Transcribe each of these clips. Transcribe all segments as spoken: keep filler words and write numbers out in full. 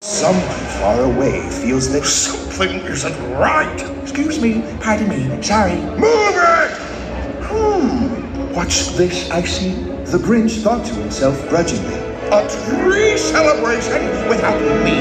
Someone far away feels that something isn't right. Excuse me, pardon me, sorry. Move it! Hmm, what's this I see? The Grinch thought to himself grudgingly. A tree celebration without me?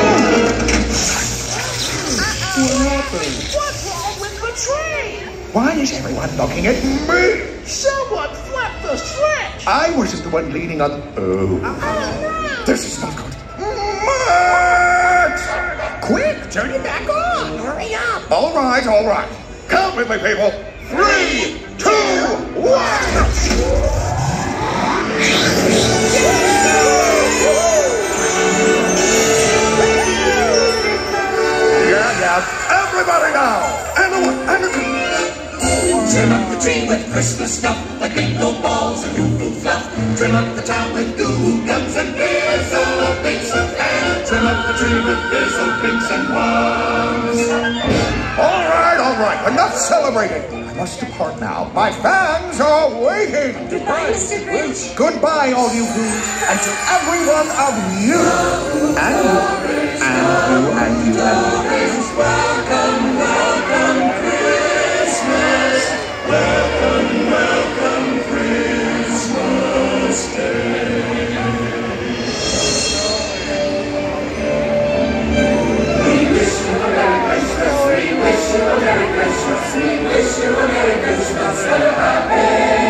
What's wrong with the tree? Why is everyone looking at me? Someone flipped the switch. I wasn't the one leaning on... Oh. Oh, no. This is not good. Matt! Quick, turn it back on. Hurry up. All right, all right. Count with me, people. Three, two, one. Yeah, yeah. Everybody now. And a one, and a two. Trim up the tree with Christmas stuff, like bingo balls and goo-goo fluff. Trim up the town with goo-goo guns and beers, all pinks and and trim up the tree with beers, all pinks and ones. All right, all right. Enough celebrating. I must depart now. My fans are waiting. Goodbye, Mister Grinch. Goodbye, all you goons, and to every one of you. And you, and you, and you, and you. Welcome, welcome, Christmas. Welcome, welcome, Christmas Day. We wish you a Merry Christmas. We wish you a Merry Christmas. We wish you a Merry Christmas and a Happy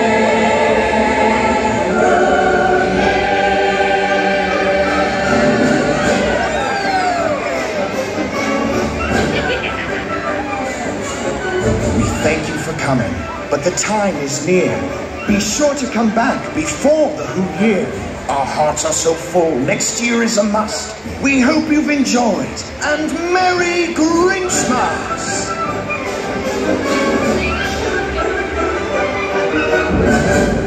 Thank you for coming, but the time is near. Be sure to come back before the Who Year. Our hearts are so full, next year is a must. We hope you've enjoyed, and Merry Grinchmas!